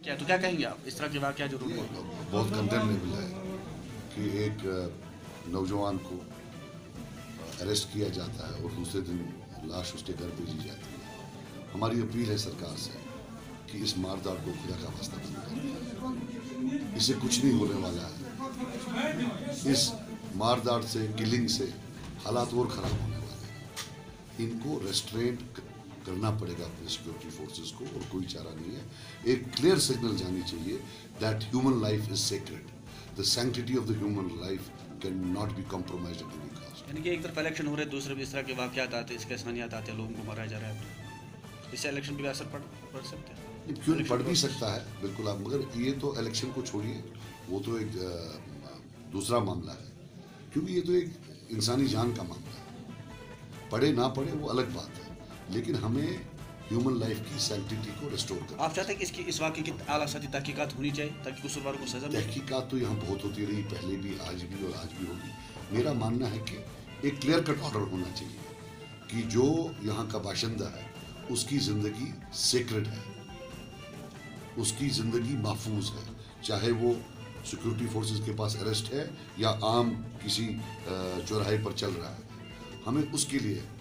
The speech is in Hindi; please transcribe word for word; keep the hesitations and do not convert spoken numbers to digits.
क्या तो क्या कहेंगे आप इस तरह के वाक़या जो रोड पर बहुत कंडेमनेबल है कि एक नौजवान को अरेस्ट किया जाता है और दूसरे दिन लाश उसके घर भेजी जाती है। हमारी अपील है सरकार से कि इस मारदार को खुदा का वास्ता बंद कर, इसे कुछ नहीं होने वाला है। इस मारदार से, किलिंग से हालात और ख़राब होने वाले हैं। इनको रेस्ट्रेंट करना पड़ेगा अपने सिक्योरिटी फोर्सेस को, और कोई चारा नहीं है। एक क्लियर सिग्नल जानी चाहिए that human life is sacred, the sanctity of the human life can not be compromised at any cost. यानी कि एक तरफ इलेक्शन हो रहे हैं, दूसरे भी इस तरह के वाक़यात आते हैं, इसके सानियात आते हैं, लोगों को मारा जा रहा है, इससे इलेक्शन पर भी असर पड़ पड़ सकता है। क्यों नहीं, पड़ भी सकता है, बिल्कुल आप, मगर ये तो इलेक्शन को छोड़िए, वो तो एक दूसरा मामला है, क्योंकि ये तो एक इंसानी जान का मामला है। पढ़े ना पढ़े वो अलग बात है, लेकिन हमें ह्यूमन लाइफ की सैंक्टिटी को रिस्टोर करना। आप चाहते हैं कि इसकी इस वाक़े की आला सतही तहकीकात होनी चाहिए ताकि कसूरवार को सजा मिले? तहकीकात तो यहाँ बहुत होती रही, पहले भी, आज भी और आज भी होगी। मेरा मानना है कि एक क्लियर कट ऑर्डर होना चाहिए कि जो यहाँ का बाशिंदा है उसकी ज़िंदगी सेक्रेड है, उसकी ज़िंदगी महफूज है, चाहे वो सिक्योरिटी फोर्सेस के पास अरेस्ट है या आम किसी चौराहे पर चल रहा है। हमें उसके लिए